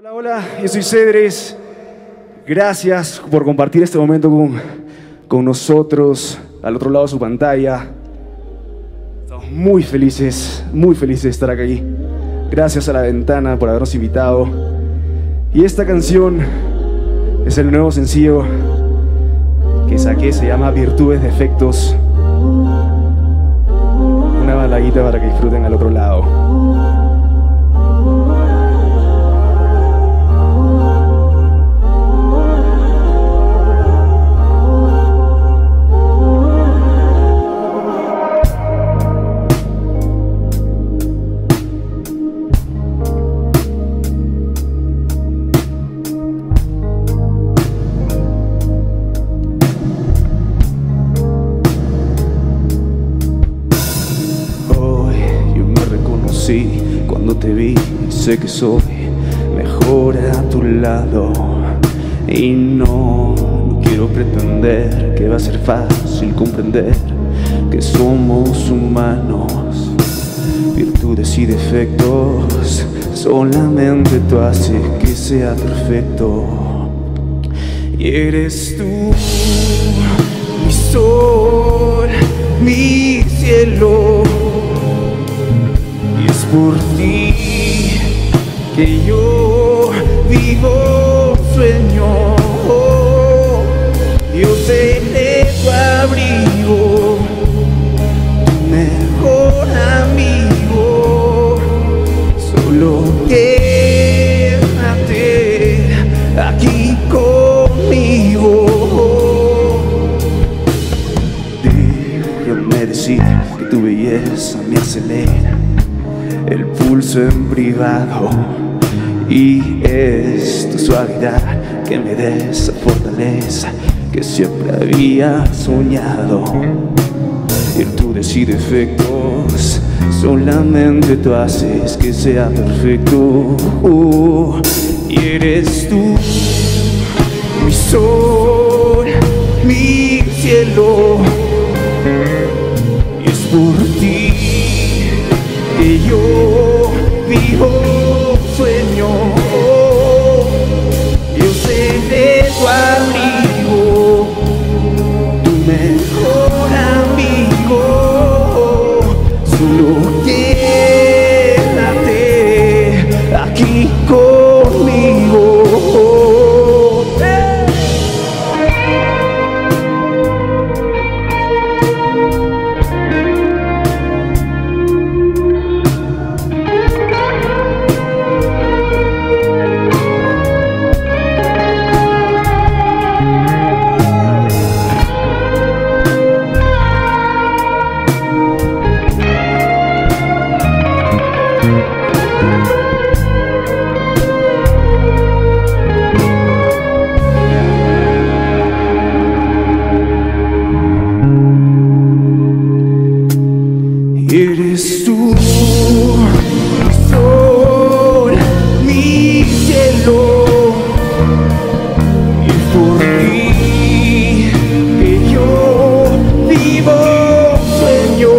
Hola, hola, yo soy Cedres. Gracias por compartir este momento con nosotros, al otro lado de su pantalla. Estamos muy felices de estar aquí. Gracias a La Ventana por habernos invitado. Y esta canción es el nuevo sencillo que saqué, se llama Virtudes Defectos. Una baladita para que disfruten al otro lado. Cuando te vi, sé que soy mejor a tu lado. Y no quiero pretender que va a ser fácil comprender que somos humanos. Virtudes y defectos, solamente tú haces que sea perfecto. Y eres tú, mi sol, mi cielo. Por ti que yo vivo, sueño. Yo seré tu abrigo, tu mejor amigo. Solo quédate aquí conmigo. Déjame decir que tu belleza me acelera el pulso en privado, y es tu suavidad que me da esa fortaleza que siempre había soñado. Virtudes y defectos, solamente tú haces que sea perfecto. Y eres tú, mi sol, mi cielo. Y es por ti que yo vivo, sueño. Yo seré tu abrigo, tu mejor amigo. Solo quédate aquí conmigo. Eres tú, mi sol, mi cielo. Y es por ti que yo vivo, sueño.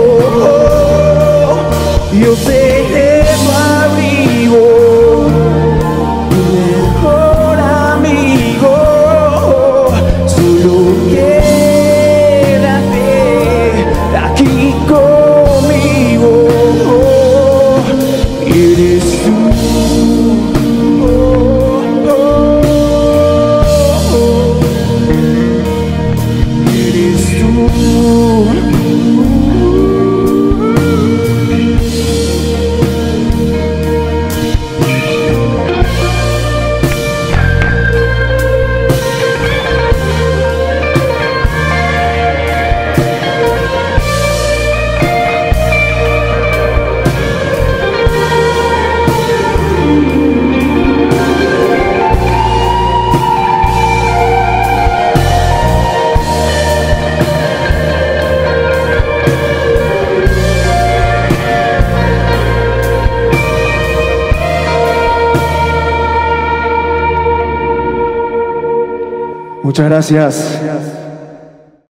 Yo seré tu abrigo, tu mejor amigo. Solo quédate aquí conmigo. Eres tú, eres tú. Muchas gracias.